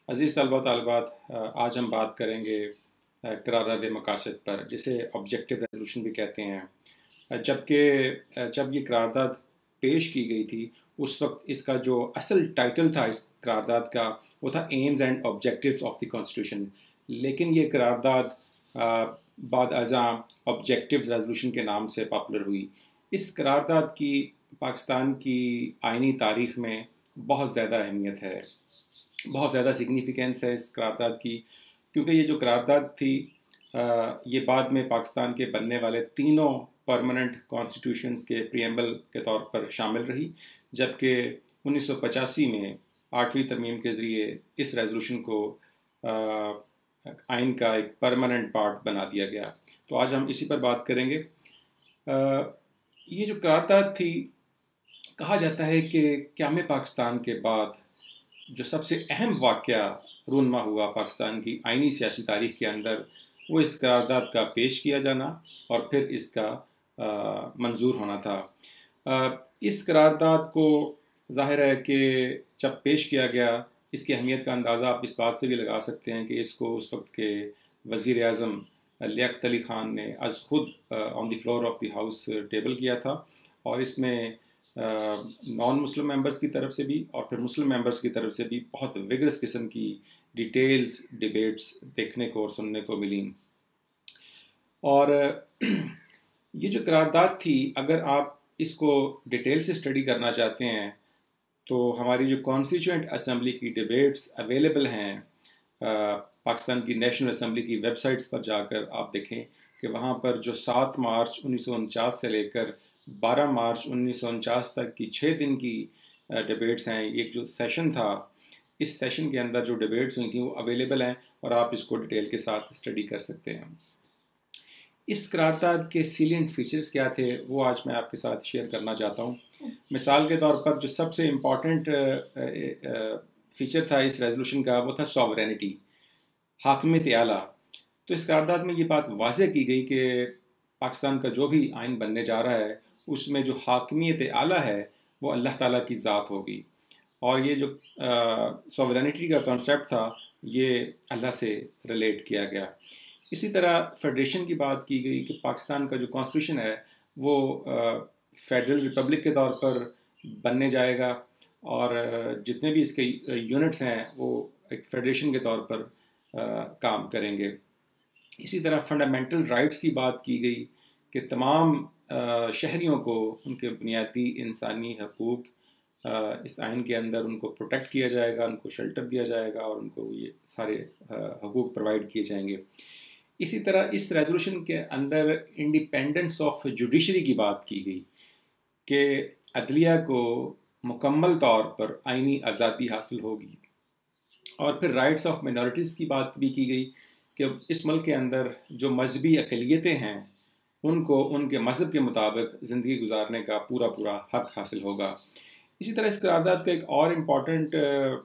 عزیز طلبہ طالبات، آج ہم بات کریں گے قرارداد مقاصد پر، جسے آبجیکٹیو ریزولوشن بھی کہتے ہیں۔ جب یہ قرارداد پیش کی گئی تھی، اس وقت اس کا جو اصل ٹائٹل تھا اس قرارداد کا، وہ تھا aims and objectives of the constitution. لیکن یہ قرارداد بعد ازاں آبجیکٹیوز ریزولوشن کے نام سے پاپولر ہوئی۔ اس قرارداد کی پاکستان کی آئینی تاریخ میں بہت زیادہ اہمیت ہے، بہت زیادہ سگنیفیکنس ہے اس قرارداد کی، کیونکہ یہ جو قرارداد تھی یہ بعد میں پاکستان کے بننے والے تینوں پرماننٹ کانسٹیٹیوشنز کے پریمبل کے طور پر شامل رہی، جبکہ 1985 میں 8ویں ترمیم کے ذریعے اس ریزولوشن کو آئین کا ایک پرماننٹ پارٹ بنا دیا گیا۔ تو آج ہم اسی پر بات کریں گے۔ یہ جو قرارداد تھی، کہا جاتا ہے کہ قیام پاکستان کے بعد جو سب سے اہم واقعہ رونما ہوا پاکستان کی آئینی سیاسی تاریخ کے اندر، وہ اس قرارداد کا پیش کیا جانا اور پھر اس کا منظور ہونا تھا۔ اس قرارداد کو ظاہر ہے کہ جب پیش کیا گیا، اس کی اہمیت کا اندازہ آپ اس بات سے بھی لگا سکتے ہیں کہ اس کو اس وقت کے وزیر اعظم لیاقت علی خان نے از خود on the floor of the house table کیا تھا، اور اس میں نان مسلم ممبرس کی طرف سے بھی اور پھر مسلم ممبرس کی طرف سے بھی بہت وگرس قسم کی ڈیٹیلز ڈیبیٹس دیکھنے کو اور سننے کو ملیں۔ اور یہ جو قرارداد تھی، اگر آپ اس کو ڈیٹیل سے اسٹڈی کرنا چاہتے ہیں تو ہماری جو کانسٹیٹیوئنٹ اسمبلی کی ڈیبیٹس اویلیبل ہیں پاکستان کی نیشنل اسمبلی کی ویب سائٹس پر جا کر آپ دیکھیں کہ وہاں پر جو 7 مارچ 1949 سے لے کر 12 مارچ 1949 تک کی 6 دن کی ڈیبیٹس ہیں۔ ایک جو سیشن تھا، اس سیشن کے اندر جو ڈیبیٹس ہوئی تھیں وہ اویلیبل ہیں، اور آپ اس کو ڈیٹیل کے ساتھ اسٹڈی کر سکتے ہیں۔ اس قرارداد کے سیلینٹ فیچرز کیا تھے، وہ آج میں آپ کے ساتھ شیئر کرنا چاہتا ہوں۔ مثال کے طور پر جو سب سے امپورٹنٹ فیچر تھا اس ریزولوشن کا، وہ تھا ساورینٹی، حاکمیت اعلیٰ۔ تو اس قرارداد میں یہ بات واضح کی گئی کہ پاکستان کا جو بھی آئین بننے جا رہا ہے، اس میں جو حاکمیت اعلیٰ ہے وہ اللہ تعالیٰ کی ذات ہوگی، اور یہ جو ساورینٹی کا کنسیپٹ تھا یہ اللہ سے ریلیٹ کیا گیا۔ اسی طرح فیڈریشن کی بات کی گئی کہ پاکستان کا جو کانسٹیٹیوشن ہے وہ فیڈرل ریپبلک کے طور پر بننے جائے گا، اور جتنے بھی اس کے یونٹس ہیں وہ ایک فیڈریشن کے طور پر کام کریں گے۔ اسی طرح فنڈامنٹل رائٹس کی بات کی گئی کہ تمام شہریوں کو ان کے بنیادی انسانی حقوق اس آئین کے اندر ان کو پروٹیکٹ کیا جائے گا، ان کو شیلٹر دیا جائے گا، اور ان کو یہ سارے حقوق پرووائڈ کیے جائیں گے۔ اسی طرح اس ریزولوشن کے اندر انڈیپینڈنس آف جوڈیشری کی بات کی گئی کہ عدلیہ کو مکمل طور پر آئینی آزادی حاصل ہوگی، اور پھر رائٹس آف مائنورٹیز کی بات بھی کی گئی کہ اس ملک کے اندر جو مذہبی اقلیتیں ہیں ان کو ان کے مذہب کے مطابق زندگی گزارنے کا پورا حق حاصل ہوگا۔ اسی طرح اس قرارداد کا ایک اور امپورٹنٹ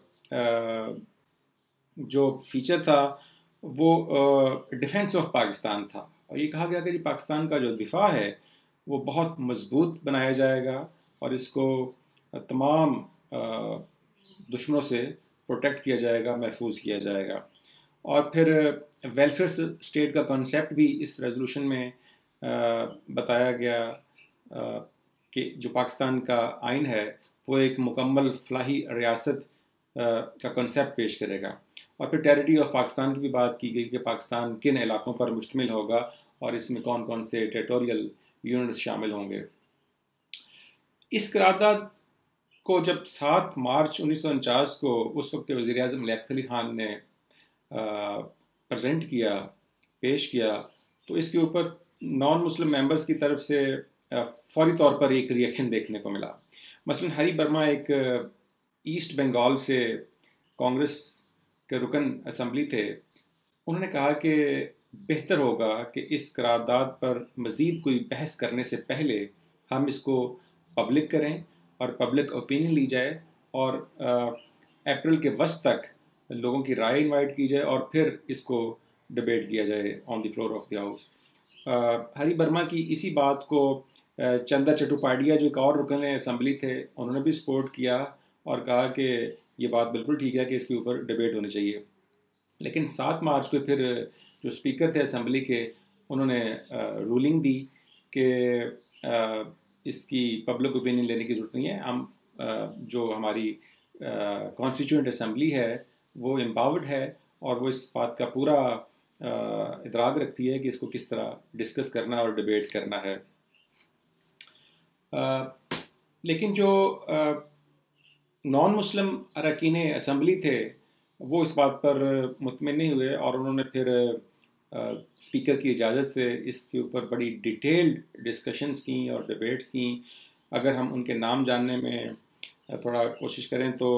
جو فیچر تھا وہ ڈیفینس آف پاکستان تھا، اور یہ کہا گیا کہ پاکستان کا جو دفاع ہے وہ بہت مضبوط بنایا جائے گا، اور اس کو تمام دشمنوں سے پروٹیکٹ کیا جائے گا، محفوظ کیا جائے گا۔ اور پھر ویلفیئر اسٹیٹ کا کنسیپٹ بھی اس ریزولوشن میں بتایا گیا کہ جو پاکستان کا آئین ہے وہ ایک مکمل فلاحی ریاست کا کنسیپٹ پیش کرے گا۔ اور پھر ٹیریٹری آف پاکستان کی بھی بات کی گئی کہ پاکستان کن علاقوں پر مشتمل ہوگا، اور اس میں کون کون سے ٹیریٹوریل یونٹس شامل ہوں گے۔ اس قرارداد کو جب 7 مارچ 1949 کو اس وقت کے وزیر اعظم لیاقت علی خان نے پریزنٹ کیا، پیش کیا، تو اس کے اوپر نان مسلم ممبرس کی طرف سے فوری طور پر ایک ریئیکشن دیکھنے کو ملا۔ مثلاً ہری برما ایک ایسٹ بنگال سے کانگریس کے رکن اسمبلی تھے، انہوں نے کہا کہ بہتر ہوگا کہ اس قرارداد پر مزید کوئی بحث کرنے سے پہلے ہم اس کو پبلک کریں اور پبلک اوپینین لی جائے، اور اپریل کے وسط تک لوگوں کی رائے انوائٹ کی جائے، اور پھر اس کو ڈبیٹ کیا جائے on the floor of the house. Hari Barma کی اسی بات کو چندر چٹوپاڈیا جو ایک اور رکن اسمبلی تھے، انہوں نے بھی سپورٹ کیا اور کہا کہ یہ بات بالکل ٹھیک ہے کہ اس کے اوپر ڈبیٹ ہونی چاہیے. لیکن 7 مارچ کو پھر جو اسپیکر تھے اسمبلی کے انہوں نے رولنگ دی کہ اس کی پبلک اوپینین لینے کی ضرورت نہیں ہے. ہم جو ہماری کانسٹیٹیوئنٹ اسمبلی ہے وہ امپاورڈ ہے اور وہ اس بات کا پورا ادراک رکھتی ہے کہ اس کو کس طرح ڈسکس کرنا اور ڈبیٹ کرنا ہے. لیکن جو نان مسلم اراکین اسمبلی تھے وہ اس بات پر مطمئن نہیں ہوئے اور انہوں نے پھر اسپیکر کی اجازت سے اس کے اوپر بڑی ڈیٹیلڈ ڈسکشنز کیں اور ڈبیٹس کیں. اگر ہم ان کے نام جاننے میں تھوڑا کوشش کریں تو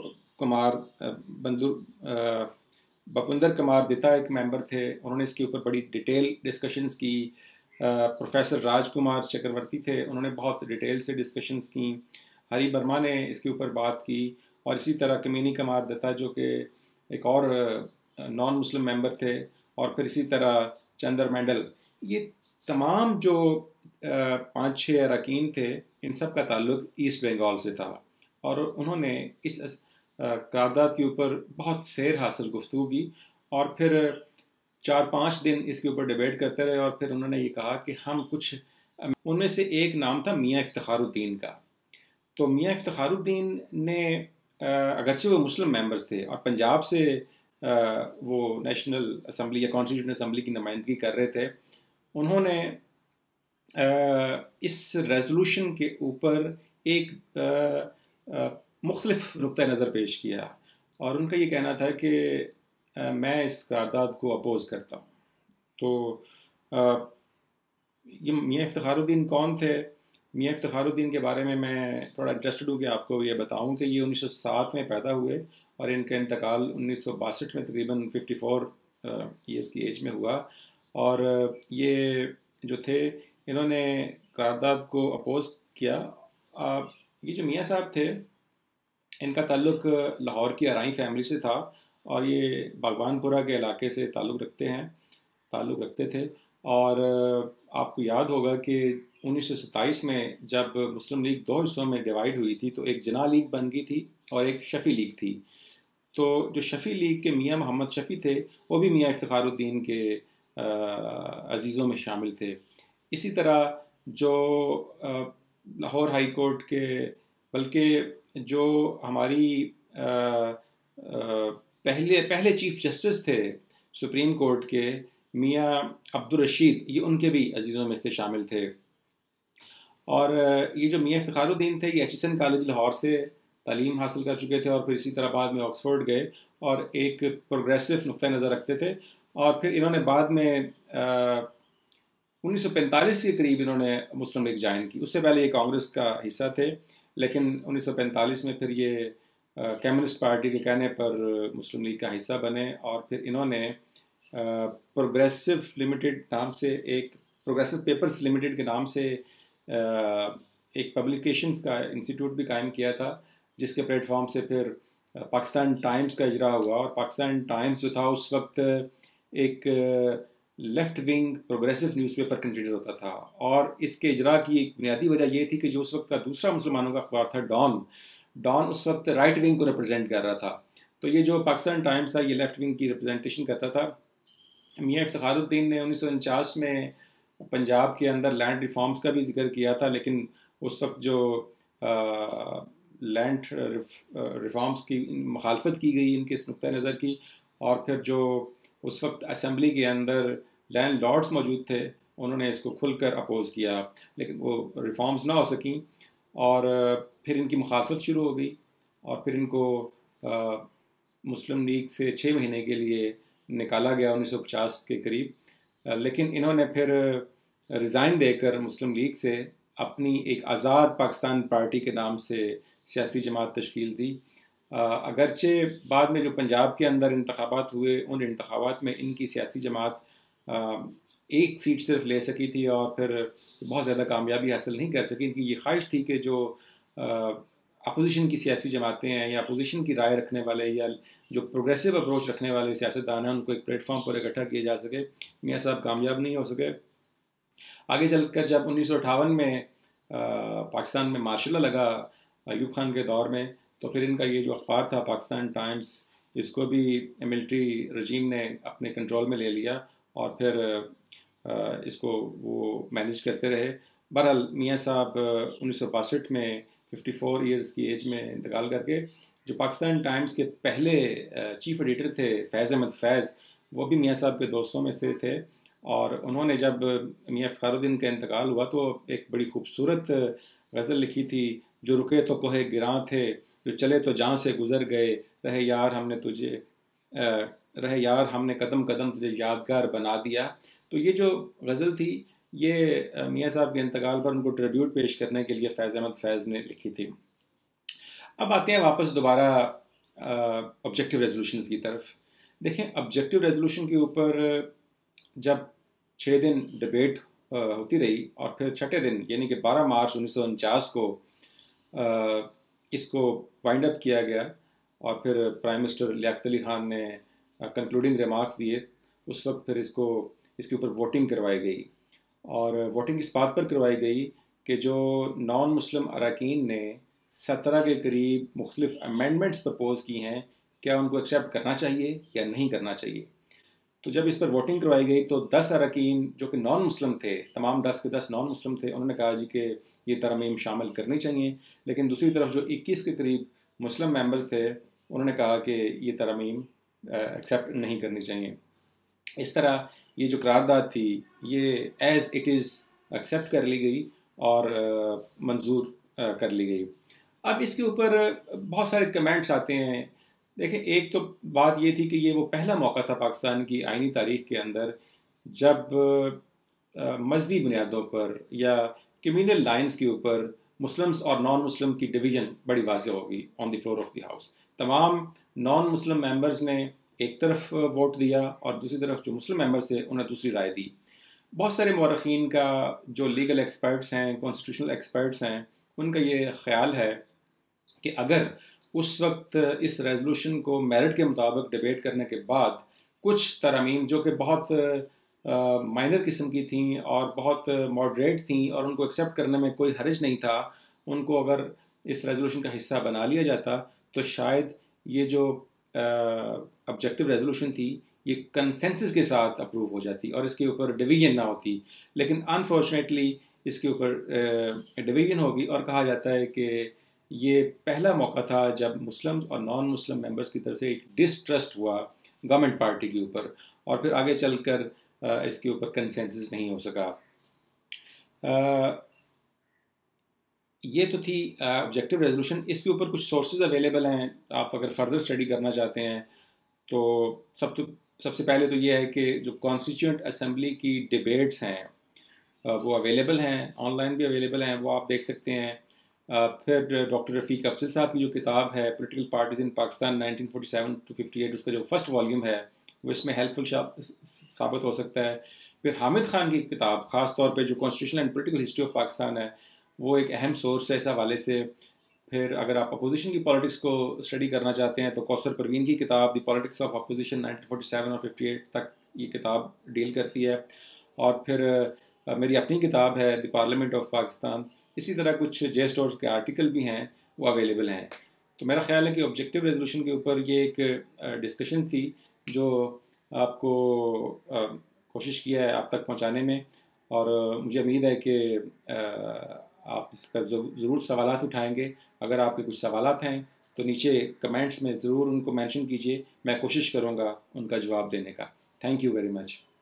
بپندر کمار دتا ایک ممبر تھے, انہوں نے اس کے اوپر بڑی ڈیٹیل ڈسکشنز کی. پروفیسر راج کمار چکرورتی تھے, انہوں نے بہت ڈیٹیل سے ڈسکشنز کیں. ہری برما نے اس کے اوپر بات کی, اور اسی طرح کمینی کمار دتا جو کہ ایک اور نان مسلم ممبر تھے, اور پھر اسی طرح چندر مینڈل. یہ تمام جو 5-6 اراکین تھے ان سب کا تعلق ایسٹ بنگال سے تھا, اور انہوں نے اس قرارداد کے اوپر بہت سیر حاصل گفتگو کی, اور پھر 4-5 دن اس کے اوپر ڈیبیٹ کرتے رہے. اور پھر انہوں نے یہ کہا کہ ہم کچھ, ان میں سے ایک نام تھا میاں افتخار الدین کا. تو میاں افتخار الدین نے اگرچہ وہ مسلم ممبرز تھے اور پنجاب سے وہ نیشنل اسمبلی یا کانسٹیٹیوشن اسمبلی کی نمائندگی کر رہے تھے, انہوں نے اس ریزولوشن کے اوپر ایک مختلف نقطہ نظر پیش کیا, اور ان کا یہ کہنا تھا کہ میں اس قرارداد کو اپوز کرتا ہوں. تو یہ میاں افتخار الدین کون تھے؟ میاں افتخار الدین کے بارے میں تھوڑا انٹرسٹڈ ہوں کہ آپ کو یہ بتاؤں کہ یہ 1907 میں پیدا ہوئے اور ان کا انتقال 1962 میں تقریباً 54 ایئرس کی ایج میں ہوا. اور یہ جو تھے انہوں نے قرارداد کو اپوز کیا. یہ جو میاں صاحب تھے ان کا تعلق لاہور کی ارائیں فیملی سے تھا, اور یہ باغبان پورہ کے علاقے سے تعلق رکھتے تھے. اور آپ کو یاد ہوگا کہ 1927 میں جب مسلم لیگ 2 حصوں میں ڈیوائیڈ ہوئی تھی تو ایک جناح لیگ بن گئی تھی اور ایک شفیع لیگ تھی. تو جو شفیع لیگ کے میاں محمد شفیع تھے وہ بھی میاں افتخار الدین کے عزیزوں میں شامل تھے. اسی طرح جو لاہور ہائی کورٹ کے, بلکہ جو ہماری پہلے چیف جسٹس تھے سپریم کورٹ کے میاں عبدالرشید, یہ ان کے بھی عزیزوں میں سے شامل تھے. اور یہ جو میاں افتخار الدین تھے یہ ایچ کالج لاہور سے تعلیم حاصل کر چکے تھے, اور پھر اسی طرح بعد میں آکسفورڈ گئے اور ایک پروگریسو نقطہ نظر رکھتے تھے. اور پھر انہوں نے بعد میں 1945 کے قریب انہوں نے مسلم لیگ جوائن کی. اس سے پہلے یہ کانگریس کا حصہ تھے, لیکن 1945 میں پھر یہ کمیونسٹ پارٹی کے کہنے پر مسلم لیگ کا حصہ بنے. اور پھر انہوں نے پروگریسو لمیٹڈ نام سے پروگریسو پیپرز لمیٹڈ کے نام سے ایک پبلیکیشنز کا انسٹیٹیوٹ بھی قائم کیا تھا, جس کے پلیٹ فارم سے پھر پاکستان ٹائمز کا اجرا ہوا. اور پاکستان ٹائمز جو تھا اس وقت ایک left wing progressive newspaper consider ہوتا تھا, اور اس کے اجرا کی ایک بنیادی وجہ یہ تھی کہ جو اس وقت کا دوسرا مسلمانوں کا اخبار تھا ڈان اس وقت رائٹ ونگ کو ریپرزینٹ کر رہا تھا. تو یہ جو پاکستان ٹائمز تھا یہ لیفٹ ونگ کی ریپرزینٹیشن کرتا تھا. میاں افتخار الدین نے 1949 میں پنجاب کے اندر لینڈ ریفارمز کا بھی ذکر کیا تھا, لیکن اس وقت جو لینڈ ریفارمز کی مخالفت کی گئی ان کے اس نقطہ نظر کی, اور پھر جو اس وقت اسمبلی کے اندر لینڈ لارڈز موجود تھے انہوں نے اس کو کھل کر اپوز کیا, لیکن وہ ریفارمز نہ ہو سکیں. اور پھر ان کی مخالفت شروع ہو گئی, اور پھر ان کو مسلم لیگ سے 6 مہینے کے لیے نکالا گیا 1950 کے قریب. لیکن انہوں نے پھر ریزائن دے کر مسلم لیگ سے اپنی ایک آزاد پاکستان پارٹی کے نام سے سیاسی جماعت تشکیل دی. اگرچہ بعد میں جو پنجاب کے اندر انتخابات ہوئے ان انتخابات میں ان کی سیاسی جماعت 1 سیٹ صرف لے سکی تھی, اور پھر بہت زیادہ کامیابی حاصل نہیں کر سکی. ان کی یہ خواہش تھی کہ جو اپوزیشن کی سیاسی جماعتیں ہیں یا اپوزیشن کی رائے رکھنے والے یا جو پروگریسو اپروچ رکھنے والے سیاستدان ہیں ان کو ایک پلیٹ فارم پر اکٹھا کیا جا سکے. میاں صاحب کامیاب نہیں ہو سکے. آگے چل کر جب 1958 میں پاکستان میں مارشل لا لگا ایوب خان کے دور میں, تو پھر ان کا یہ جو اخبار تھا پاکستان ٹائمز، اس کو بھی ملٹری رجیم نے اپنے کنٹرول میں لے لیا اور پھر اس کو وہ مینیج کرتے رہے. بہرحال میاں صاحب 1962 میں 54 ایئرس کی ایج میں انتقال کر کے. جو پاکستان ٹائمز کے پہلے چیف ایڈیٹر تھے فیض احمد فیض، وہ بھی میاں صاحب کے دوستوں میں سے تھے، اور انہوں نے جب میاں افتخار الدین کا انتقال ہوا تو ایک بڑی خوبصورت غزل لکھی تھی، جو رکے تو کوہ گراں تھے، جو چلے تو جان سے گزر گئے، رہے یار ہم نے قدم قدم تجھے یادگار بنا دیا. تو یہ جو غزل تھی یہ میاں صاحب کے انتقال پر ان کو ٹریبیوٹ پیش کرنے کے لیے فیض احمد فیض نے لکھی تھی. اب آتے ہیں واپس دوبارہ آبجیکٹیو ریزولوشنز کی طرف. دیکھیں آبجیکٹیو ریزولوشن کے اوپر جب 6 دن ڈبیٹ ہوتی رہی اور پھر چھٹے دن یعنی کہ 12 مارچ 1949 کو اس کو وائنڈ اپ کیا گیا، اور پھر پرائم منسٹر لیاقت علی خان نے کنکلوڈنگ ریمارکس دیے. اس وقت پھر اس کے اوپر ووٹنگ کروائی گئی، اور ووٹنگ اس بات پر کروائی گئی کہ جو نان مسلم اراکین نے 17 کے قریب مختلف امینڈمنٹس پرپوز کی ہیں، کیا ان کو ایکسیپٹ کرنا چاہیے یا نہیں کرنا چاہیے. تو جب اس پر ووٹنگ کروائی گئی تو 10 اراکین جو کہ نان مسلم تھے، تمام 10 کے 10 نان مسلم تھے، انہوں نے کہا جی کہ یہ ترامیم شامل کرنی چاہیے. لیکن دوسری طرف جو 21 کے قریب مسلم ممبرز تھے، انہوں نے کہا کہ یہ ترامیم ایکسیپٹ نہیں کرنی چاہیے. اس طرح یہ جو قرارداد تھی یہ ایز اٹ از ایکسیپٹ کر لی گئی اور منظور کر لی گئی. اب اس کے اوپر بہت سارے کمنٹس آتے ہیں. دیکھیں ایک تو بات یہ تھی کہ یہ وہ پہلا موقع تھا پاکستان کی آئینی تاریخ کے اندر جب مذہبی بنیادوں پر یا کمیونل لائنز کے اوپر مسلمز اور نان مسلم کی ڈویژن بڑی واضح ہوگی on the floor of the house. تمام نان مسلم ممبرز نے ایک طرف ووٹ دیا اور دوسری طرف جو مسلم ممبرز تھے انہیں دوسری رائے دی. بہت سارے مورخین کا، جو لیگل ایکسپرٹس ہیں، کانسٹیٹیوشنل ایکسپرٹس ہیں، ان کا یہ خیال ہے کہ اگر اس وقت اس ریزولوشن کو میرٹ کے مطابق ڈیبیٹ کرنے کے بعد کچھ ترامیم جو کہ بہت مائنر قسم کی تھیں اور بہت ماڈریٹ تھیں اور ان کو ایکسیپٹ کرنے میں کوئی حرج نہیں تھا، ان کو اگر اس ریزولوشن کا حصہ بنا لیا جاتا تو شاید یہ جو آبجیکٹیو ریزولوشن تھی یہ کنسنسس کے ساتھ اپروو ہو جاتی اور اس کے اوپر ڈویژن نہ ہوتی. لیکن انفارچونیٹلی اس کے اوپر ڈویژن ہوگی، اور کہا جاتا ہے کہ یہ پہلا موقع تھا جب مسلم اور نان مسلم ممبرز کی طرف سے ایک ڈسٹرسٹ ہوا گورنمنٹ پارٹی کے اوپر، اور پھر آگے چل کر اس کے اوپر کنسنسس نہیں ہو سکا. یہ تو تھی آبجیکٹیو ریزولوشن. اس کے اوپر کچھ سورسز اویلیبل ہیں، آپ اگر فردر اسٹڈی کرنا چاہتے ہیں تو سب سے پہلے تو یہ ہے کہ جو کانسٹیٹیوئنٹ اسمبلی کی ڈیبیٹس ہیں وہ اویلیبل ہیں، آن لائن بھی اویلیبل ہیں، وہ آپ دیکھ سکتے ہیں. پھر ڈاکٹر رفیق افضل صاحب کی جو کتاب ہے political parties in Pakistan 1947 to 58، اس کا جو فرسٹ والیوم ہے وہ اس میں ہیلپ فل ثابت ہو سکتا ہے. پھر حامد خان کی کتاب خاص طور پہ جو constitutional and political history of Pakistan ہے وہ ایک اہم سورس ہے اس حوالے سے. پھر اگر آپ اپوزیشن کی پالیٹکس کو اسٹڈی کرنا چاہتے ہیں تو کوثر پروین کی کتاب دی پالیٹکس آف اپوزیشن 1947 اور 58 تک یہ کتاب ڈیل کرتی ہے. اور پھر میری اپنی کتاب ہے دی پارلیمنٹ آف پاکستان. اسی طرح کچھ جے اسٹورز کے آرٹیکل بھی ہیں وہ اویلیبل ہیں. تو میرا خیال ہے کہ آبجیکٹیو ریزولوشن کے اوپر یہ ایک ڈسکشن تھی جو آپ کو کوشش کیا ہے آپ تک پہنچانے میں، اور مجھے امید ہے کہ آپ اس پر ضرور سوالات اٹھائیں گے. اگر آپ کے کچھ سوالات ہیں تو نیچے کمنٹس میں ضرور ان کو مینشن کیجیے، میں کوشش کروں گا ان کا جواب دینے کا. Thank you very much.